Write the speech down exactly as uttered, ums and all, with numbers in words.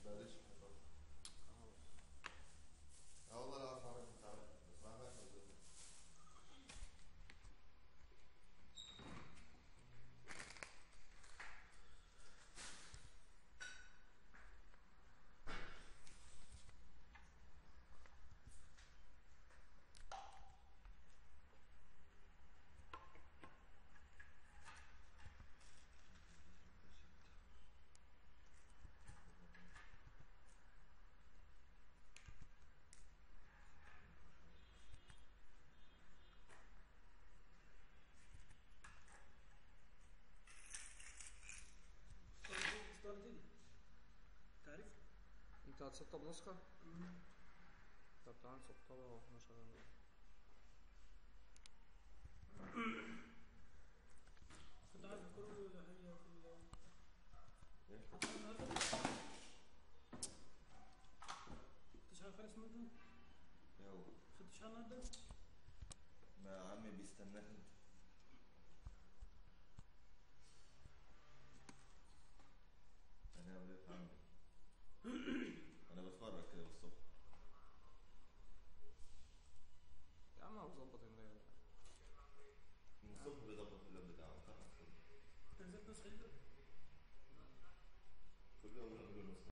بقاليش فترة. اه والله لا اعرف اعمل انت عملت بس ما عملتش نزلت. ستار دي تعرف؟ انت هتسطب نسخة؟ طب تعال نسطبها واحنا شغالين. كنت عارف الكروب ولا هي في ال ايه؟ هتشتغل النهارده؟ تشتغل خالص النهارده؟ ايه هو؟ خدت شهر النهارده؟ ما عمي بيستناك انت. هنعمل ايه في عمي؟ انا بتفرج كده بالصبح. يا عم انا بظبط اللاب. من الصبح بيظبط اللاب بتاعه طبعا. انت نزلت نسخه جديده؟ كل يوم بنعمل له نسخة.